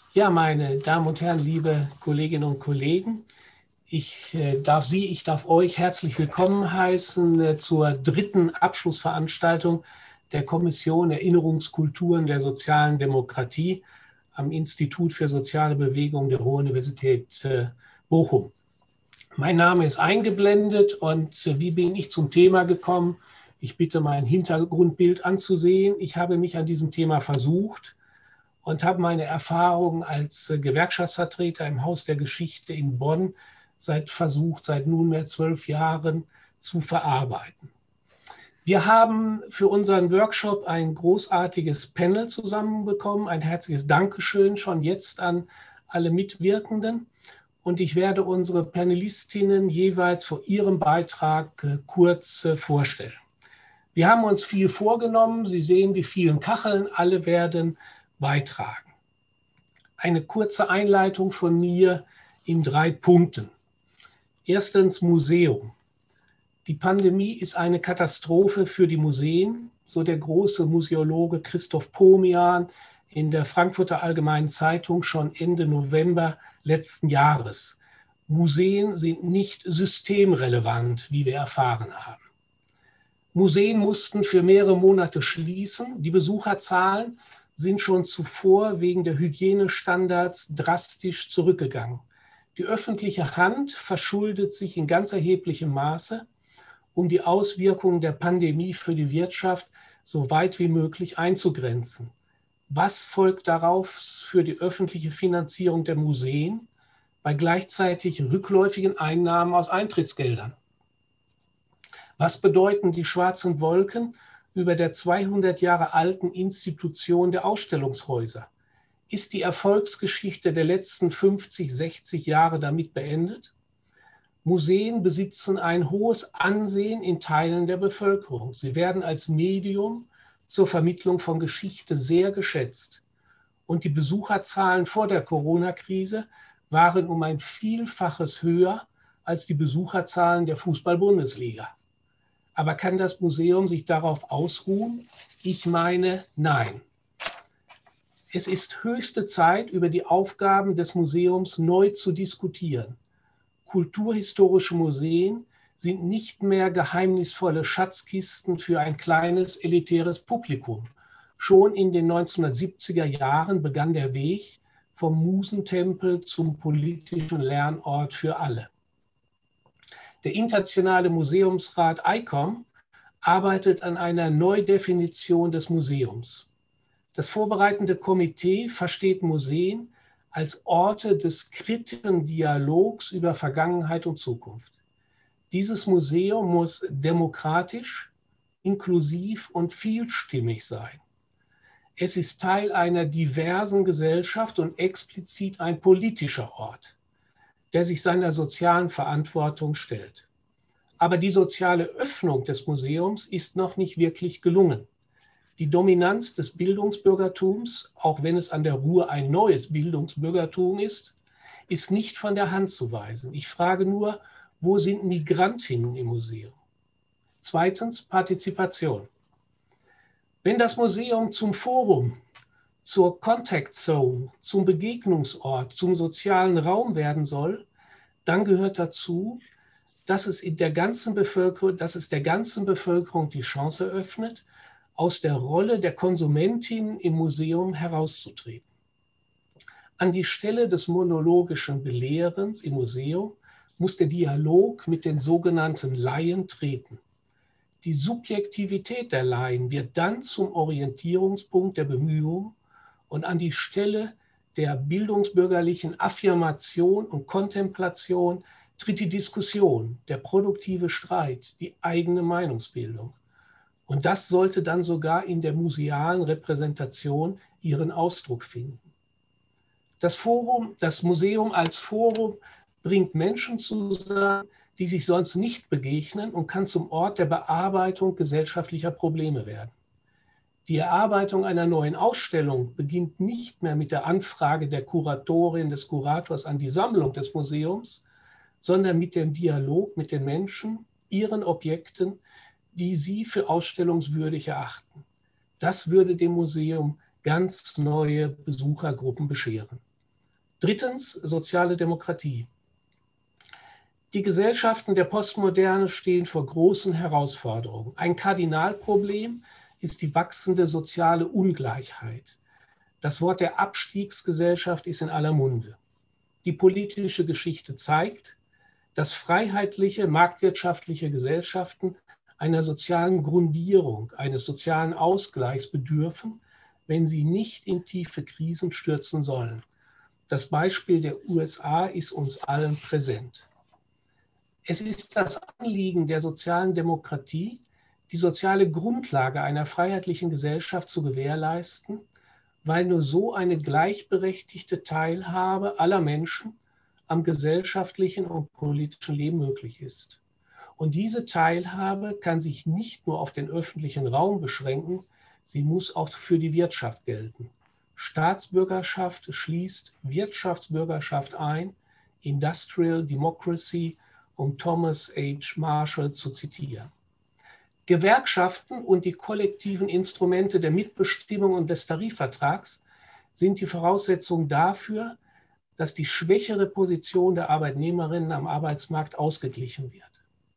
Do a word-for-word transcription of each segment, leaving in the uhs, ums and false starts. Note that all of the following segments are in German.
Ja, meine Damen und Herren, liebe Kolleginnen und Kollegen, ich äh, darf Sie, ich darf euch herzlich willkommen heißen äh, zur dritten Abschlussveranstaltung der Kommission Erinnerungskulturen der sozialen Demokratie am Institut für soziale Bewegung der Ruhr-Universität äh, Bochum. Mein Name ist eingeblendet und äh, wie bin ich zum Thema gekommen? Ich bitte, mein Hintergrundbild anzusehen. Ich habe mich an diesem Thema versucht und habe meine Erfahrungen als Gewerkschaftsvertreter im Haus der Geschichte in Bonn seit versucht, seit nunmehr zwölf Jahren zu verarbeiten. Wir haben für unseren Workshop ein großartiges Panel zusammenbekommen. Ein herzliches Dankeschön schon jetzt an alle Mitwirkenden. Und ich werde unsere Panelistinnen jeweils vor ihrem Beitrag kurz vorstellen. Wir haben uns viel vorgenommen. Sie sehen die vielen Kacheln. Alle werden beitragen. Eine kurze Einleitung von mir in drei Punkten. Erstens Museum. Die Pandemie ist eine Katastrophe für die Museen, so der große Museologe Christoph Pomian in der Frankfurter Allgemeinen Zeitung schon Ende November letzten Jahres. Museen sind nicht systemrelevant, wie wir erfahren haben. Museen mussten für mehrere Monate schließen. Die Besucherzahlen sind schon zuvor wegen der Hygienestandards drastisch zurückgegangen. Die öffentliche Hand verschuldet sich in ganz erheblichem Maße, um die Auswirkungen der Pandemie für die Wirtschaft so weit wie möglich einzugrenzen. Was folgt darauf für die öffentliche Finanzierung der Museen bei gleichzeitig rückläufigen Einnahmen aus Eintrittsgeldern? Was bedeuten die schwarzen Wolken über der zweihundert Jahre alten Institution der Ausstellungshäuser? Ist die Erfolgsgeschichte der letzten fünfzig, sechzig Jahre damit beendet? Museen besitzen ein hohes Ansehen in Teilen der Bevölkerung. Sie werden als Medium zur Vermittlung von Geschichte sehr geschätzt. Und die Besucherzahlen vor der Corona-Krise waren um ein Vielfaches höher als die Besucherzahlen der Fußball-Bundesliga. Aber kann das Museum sich darauf ausruhen? Ich meine, nein. Es ist höchste Zeit, über die Aufgaben des Museums neu zu diskutieren. Kulturhistorische Museen sind nicht mehr geheimnisvolle Schatzkisten für ein kleines elitäres Publikum. Schon in den neunzehnhundertsiebziger Jahren begann der Weg vom Musentempel zum politischen Lernort für alle. Der Internationale Museumsrat I C O M arbeitet an einer Neudefinition des Museums. Das vorbereitende Komitee versteht Museen als Orte des kritischen Dialogs über Vergangenheit und Zukunft. Dieses Museum muss demokratisch, inklusiv und vielstimmig sein. Es ist Teil einer diversen Gesellschaft und explizit ein politischer Ort, der sich seiner sozialen Verantwortung stellt. Aber die soziale Öffnung des Museums ist noch nicht wirklich gelungen. Die Dominanz des Bildungsbürgertums, auch wenn es an der Ruhr ein neues Bildungsbürgertum ist, ist nicht von der Hand zu weisen. Ich frage nur, wo sind Migrantinnen im Museum? Zweitens, Partizipation. Wenn das Museum zum Forum, zur Contact Zone, zum Begegnungsort, zum sozialen Raum werden soll, dann gehört dazu, dass es, in der ganzen Bevölkerung, dass es der ganzen Bevölkerung die Chance eröffnet, aus der Rolle der Konsumentin im Museum herauszutreten. An die Stelle des monologischen Belehrens im Museum muss der Dialog mit den sogenannten Laien treten. Die Subjektivität der Laien wird dann zum Orientierungspunkt der Bemühungen und an die Stelle der bildungsbürgerlichen Affirmation und Kontemplation tritt die Diskussion, der produktive Streit, die eigene Meinungsbildung. Und das sollte dann sogar in der musealen Repräsentation ihren Ausdruck finden. Das Forum, das Museum als Forum bringt Menschen zusammen, die sich sonst nicht begegnen und kann zum Ort der Bearbeitung gesellschaftlicher Probleme werden. Die Erarbeitung einer neuen Ausstellung beginnt nicht mehr mit der Anfrage der Kuratorin, des Kurators an die Sammlung des Museums, sondern mit dem Dialog mit den Menschen, ihren Objekten, die sie für ausstellungswürdig erachten. Das würde dem Museum ganz neue Besuchergruppen bescheren. Drittens, soziale Demokratie. Die Gesellschaften der Postmoderne stehen vor großen Herausforderungen. Ein Kardinalproblem ist die wachsende soziale Ungleichheit. Das Wort der Abstiegsgesellschaft ist in aller Munde. Die politische Geschichte zeigt, dass freiheitliche, marktwirtschaftliche Gesellschaften einer sozialen Grundierung, eines sozialen Ausgleichs bedürfen, wenn sie nicht in tiefe Krisen stürzen sollen. Das Beispiel der U S A ist uns allen präsent. Es ist das Anliegen der sozialen Demokratie, die soziale Grundlage einer freiheitlichen Gesellschaft zu gewährleisten, weil nur so eine gleichberechtigte Teilhabe aller Menschen am gesellschaftlichen und politischen Leben möglich ist. Und diese Teilhabe kann sich nicht nur auf den öffentlichen Raum beschränken, sie muss auch für die Wirtschaft gelten. Staatsbürgerschaft schließt Wirtschaftsbürgerschaft ein, Industrial Democracy, um Thomas H. Marshall zu zitieren. Gewerkschaften und die kollektiven Instrumente der Mitbestimmung und des Tarifvertrags sind die Voraussetzung dafür, dass die schwächere Position der Arbeitnehmerinnen am Arbeitsmarkt ausgeglichen wird.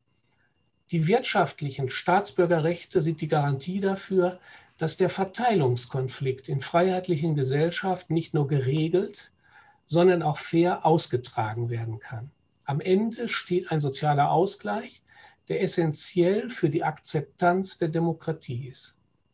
Die wirtschaftlichen Staatsbürgerrechte sind die Garantie dafür, dass der Verteilungskonflikt in freiheitlichen Gesellschaften nicht nur geregelt, sondern auch fair ausgetragen werden kann. Am Ende steht ein sozialer Ausgleich, der essentiell für die Akzeptanz der Demokratie ist.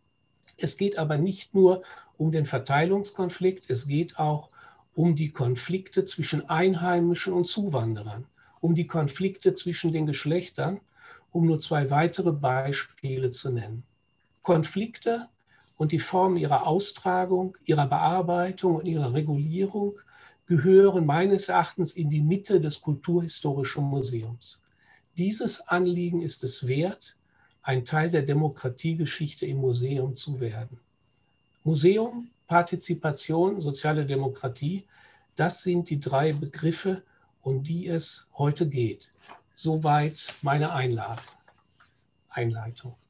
Es geht aber nicht nur um den Verteilungskonflikt, es geht auch um die Konflikte zwischen Einheimischen und Zuwanderern, um die Konflikte zwischen den Geschlechtern, um nur zwei weitere Beispiele zu nennen. Konflikte und die Formen ihrer Austragung, ihrer Bearbeitung und ihrer Regulierung gehören meines Erachtens in die Mitte des Kulturhistorischen Museums. Dieses Anliegen ist es wert, ein Teil der Demokratiegeschichte im Museum zu werden. Museum, Partizipation, soziale Demokratie, das sind die drei Begriffe, um die es heute geht. Soweit meine Einladung, Einleitung.